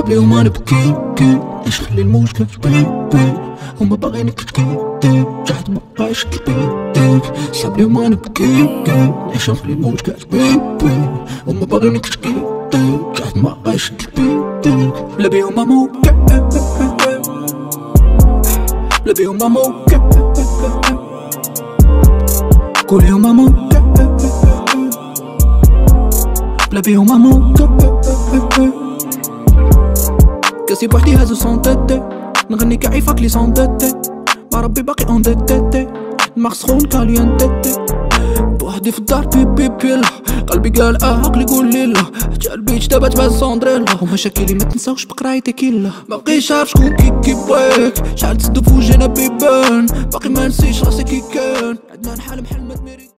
صعب ليهم انا بكي كي اش خلي المشكل بيبي هما باغينك تكيدي جحد ما بقاش كبيديك صعب ليهم انا بكي كي اش نخلي المشكل بيبي هما باغينك تكيدي جحد ما بقاش كبيديك بلا بيهم اموكا بلا بيهم اموكا كل يوم اموكا بلا بيهم اموكا كاسي بوحدي هازو سونتيتي نغني كعيفك لي سونتيتي مع ربي باقي انديتيتي دماغ سخون كاليانتيتي بوحدي في الدار بيبي بيلا قلبي قال عقلي يقول لي لا حتى البيتش دابا تبان سوندريلا ومشاكلي ما تنساوش بقرايتي كيلا مابقيتش عارف شكون كي بغيك شحال تزدو في وجهنا بيبان باقي ما نسيش راسي كي كان عندنا نحلم حلم ما تميري